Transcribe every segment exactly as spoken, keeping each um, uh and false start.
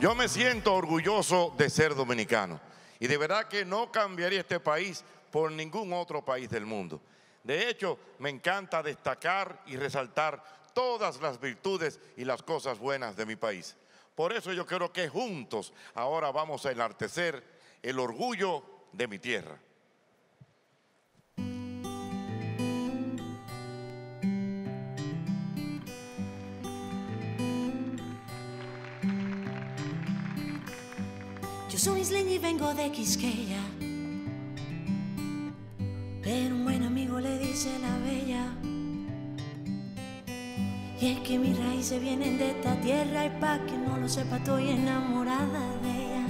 Yo me siento orgulloso de ser dominicano y de verdad que no cambiaría este país por ningún otro país del mundo. De hecho, me encanta destacar y resaltar todas las virtudes y las cosas buenas de mi país. Por eso yo creo que juntos ahora vamos a enaltecer el orgullo de mi tierra. Yo soy isleña y vengo de Quisqueya, pero un buen amigo le dice la bella. Y es que mis raíces vienen de esta tierra y pa' que no lo sepa estoy enamorada de ella.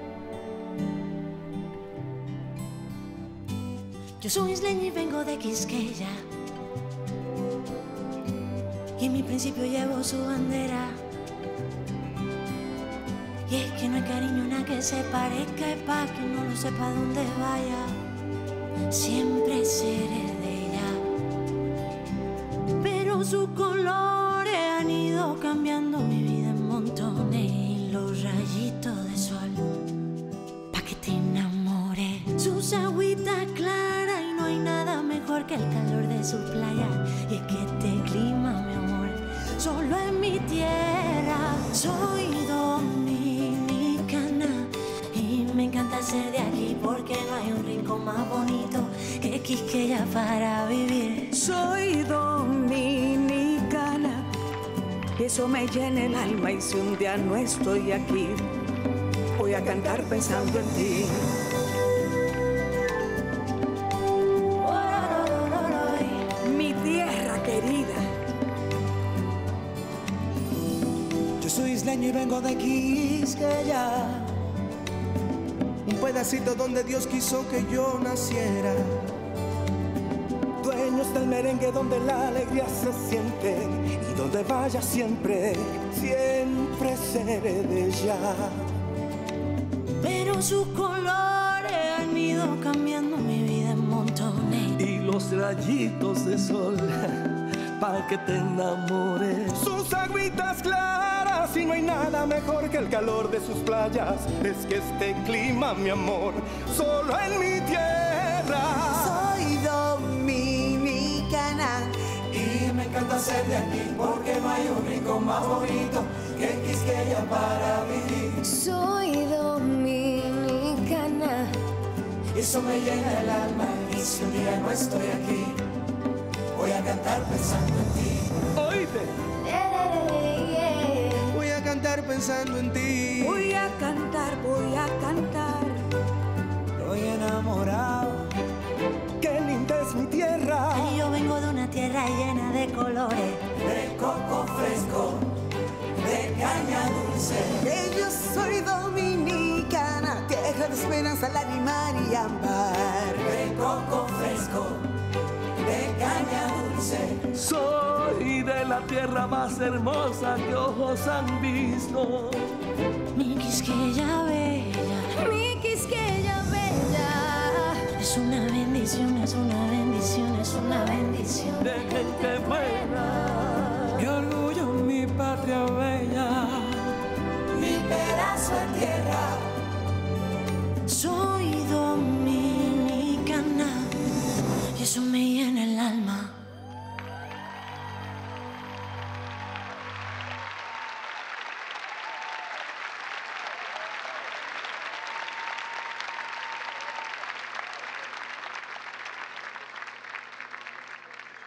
Yo soy isleña y vengo de Quisqueya, y en mi principio llevo su bandera. Y es que no hay cariño nada que se parezca y pa' que no lo sepa dónde vaya, siempre seré de ella. Pero sus colores han ido cambiando mi vida en montones, y los rayitos de sol pa' que te enamore. Sus agüitas claras y no hay nada mejor que el calor de su playa. Y es que este clima, mi amor, solo en mi tierra. Soy dominicana y me encanta ser de aquí porque no hay un rincón más bonito que Quisqueya para vivir. Soy dominicana, eso me llena el alma, y si un día no estoy aquí, voy a cantar pensando en ti. Mi tierra querida. Yo soy isleño y vengo de Quisqueya, un pedacito donde Dios quiso que yo naciera. Dueños del merengue donde la alegría se siente, y donde vaya siempre, siempre seré de ella. Pero sus colores han ido cambiando mi vida en montones, y los rayitos de sol pa' que te enamores. Sus agüitas claras y no hay nada mejor que el calor de sus playas. Es que este clima, mi amor, solo en mi tierra. Soy dominicana Y me encanta ser de aquí porque no hay un rincón más bonito que Quisqueya para vivir. Soy dominicana, Eso me llena el alma, y si un día no estoy aquí, voy a cantar pensando en ti. Oíste, Voy a cantar pensando en ti. Voy a cantar, voy a cantar. Estoy enamorado. Qué linda es mi tierra. y yo vengo de una tierra llena de colores. De coco fresco, de caña dulce. que yo soy dominicana, tierra de esperanza, lágrima y ámbar. De coco fresco, de caña dulce. soy de la tierra más hermosa que ojos han visto. Mi Quisqueya bella, Mi Quisqueya bella, es una bendición, es una bendición, es una bendición. De gente buena.